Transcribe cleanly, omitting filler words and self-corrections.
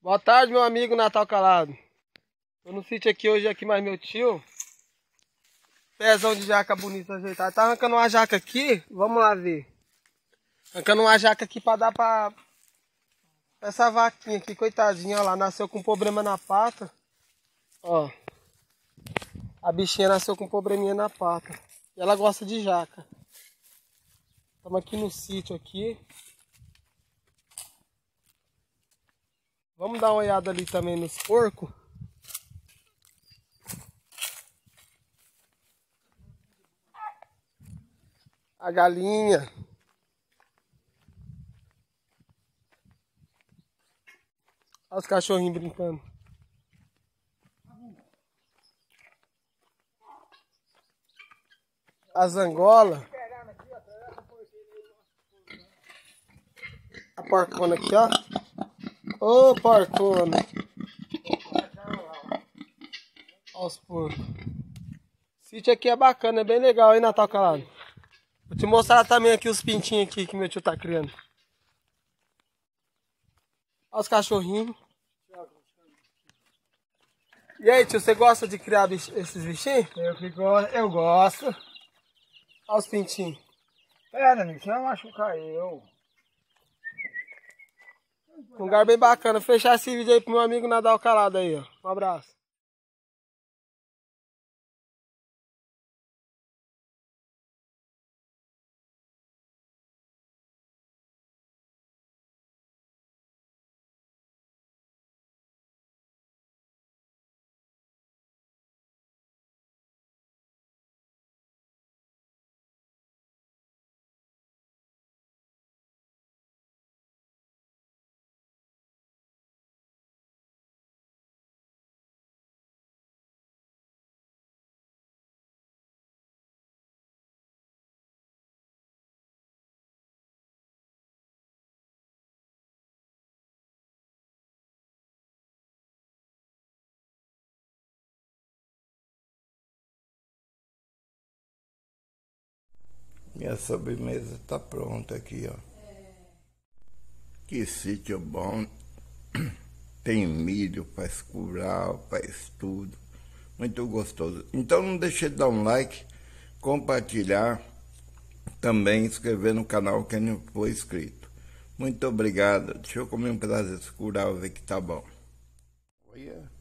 Boa tarde, meu amigo Natal Calado. Tô no sítio aqui hoje, aqui mais meu tio. Pezão de jaca bonito ajeitado. Tá arrancando uma jaca aqui, vamos lá ver. Arrancando uma jaca aqui pra dar pra essa vaquinha aqui, coitadinha, ó lá, nasceu com problema na pata. Ó, a bichinha nasceu com probleminha na pata. E ela gosta de jaca. Estamos aqui no sítio aqui. Vamos dar uma olhada ali também nos porcos. A galinha. Olha os cachorrinhos brincando. As angolas. A porcona aqui, ó. Ô, porcona. Olha os porcos. O sítio aqui é bacana, é bem legal, hein, Natal Calado? Vou te mostrar também aqui os pintinhos aqui que meu tio tá criando. Olha os cachorrinhos. E aí, tio, você gosta de criar esses bichinhos? Eu gosto. Olha os pintinhos. Pera, não vai machucar eu. Um lugar bem bacana. Vou fechar esse vídeo aí pro meu amigo Natal Calado aí, ó. Um abraço. Minha sobremesa tá pronta aqui, ó. Que sítio bom. Tem milho, faz curau, faz tudo. Muito gostoso. Então não deixe de dar um like, compartilhar, também inscrever no canal quem não for inscrito. Muito obrigado. Deixa eu comer um pedaço desse curau, ver que tá bom. Olha.